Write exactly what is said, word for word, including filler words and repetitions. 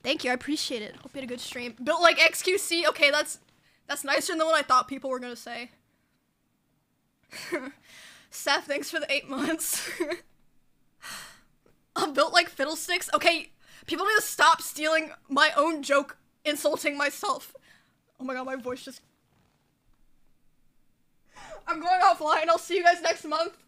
Thank you, I appreciate it. Hope you had a good stream. Built like X Q C, okay, that's that's nicer than what I thought people were gonna say. Seth, thanks for the eight months. I'm built like fiddlesticks. Okay, people need to stop stealing my own joke, insulting myself. Oh my god, my voice just... I'm going offline. I'll see you guys next month.